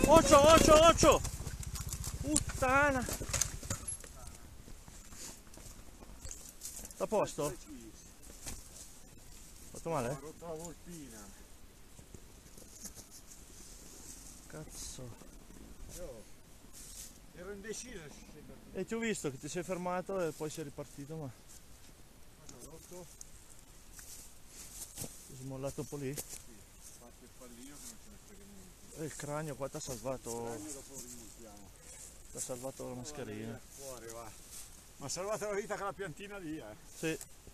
Occhio, occhio, occhio! Puttana! A posto? Fatto male? Ho rotto la volpina. Cazzo. Io ero indeciso se scendere. E ti ho visto che ti sei fermato e poi sei ripartito, ma Guarda, ho rotto. sei smollato un po' lì. Sì, ho fatto il pallino che non ce ne frega niente. E il cranio qua ti ha salvato. Il cranio dopo lo rimontiamo. Ti ha salvato la mascherina. Il cuore, va. Mi ha salvato la vita quella piantina lì, eh. Sì.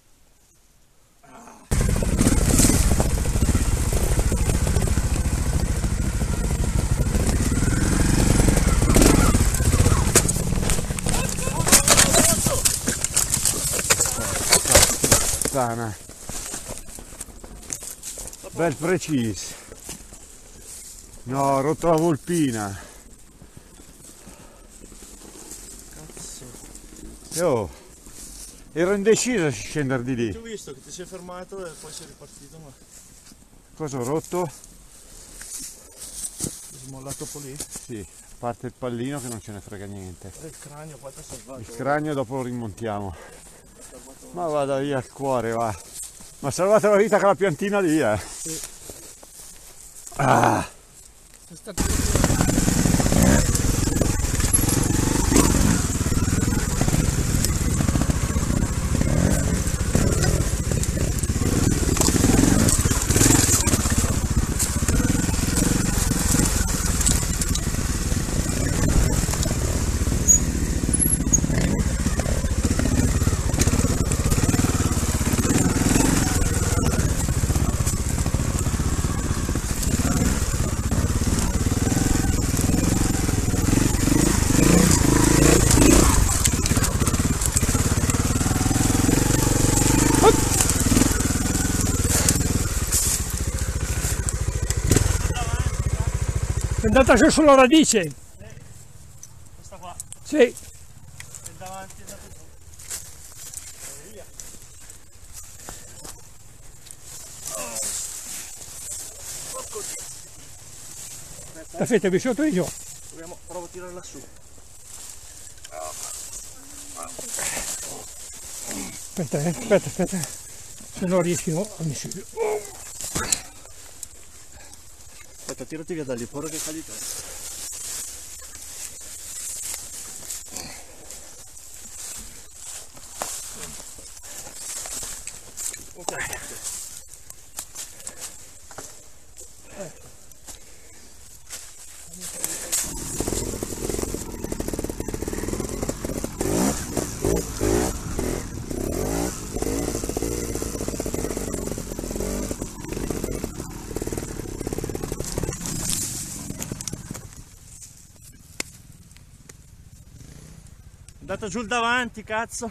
Sana. Bel preciso. No, ho rotto la volpina. Cazzo. Io ero indeciso se scendere di Ti lì. ho visto che ti sei fermato e poi sei ripartito, ma Cosa ho rotto? sei smollato un po' lì. Sì, a parte il pallino che non ce ne frega niente. E il cranio qua ti ha salvato. Il cranio dopo lo rimontiamo. Salvato Ma vada via il cuore, va. Mi ha salvato la vita quella piantina lì, eh. Sì. Ah. È stato... È andata giù sulla radice. Questa qua. Sì. E il davanti è andato giù. E via. Porco Dio. Aspetta, Aspetta, vi sotto e giù. provo a tirarla su. Aspetta. Se non riesci no, a missile. Aspetta, tirati via da lì, porra che cadi te. Ok, è andato giù il davanti, cazzo.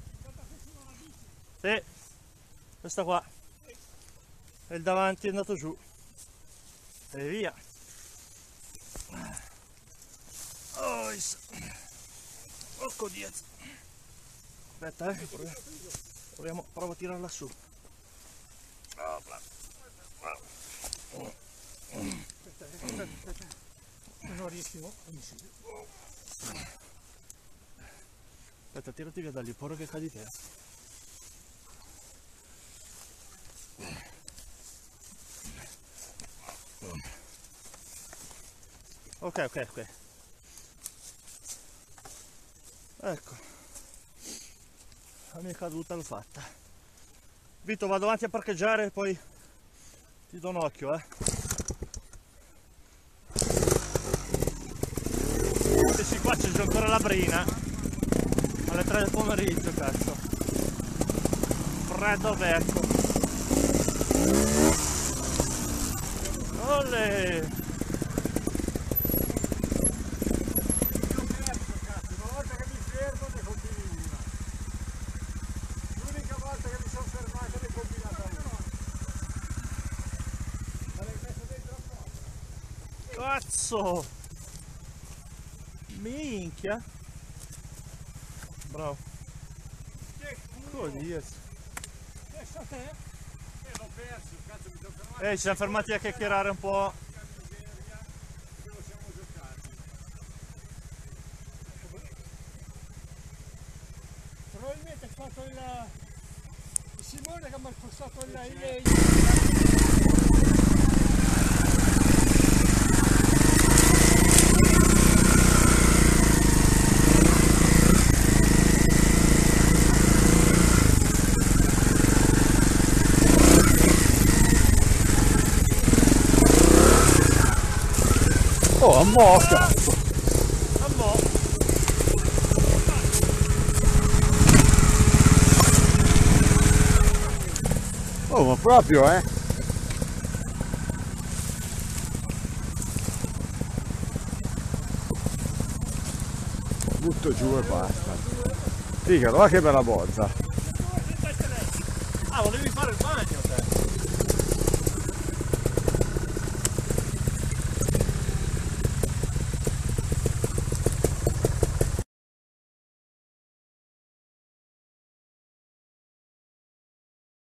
Sì, questa qua. E il davanti è andato giù. E via. Oh, porco Dio. Aspetta, provo a tirarla su. Aspetta. Se non riesci no, a missile. Aspetta, tirati via da lì, porra che cadi te. Ok. Ecco. La mia caduta l'ho fatta. Vito, vado avanti a parcheggiare e poi ti do un occhio, Sì, qua c'è già ancora la brina. Alle 3 del pomeriggio, cazzo. Freddo becco. Olè! Una volta che mi fermo ne combini una. L'unica volta che mi sono fermato ne combinata una. Ma l'hai messo dentro a cosa? Cazzo! Minchia! Bravo. Che Oddio. Adesso a te. l'ho perso, cazzo mi sono fermato. Ci siamo fermati a chiacchierare un po'. Che miseria, ce lo siamo giocati. Oh, ammocca! Oh, ma proprio, eh? Butto giù e basta. Figa, guarda che bella bozza. Ah, volevi fare il bagno te?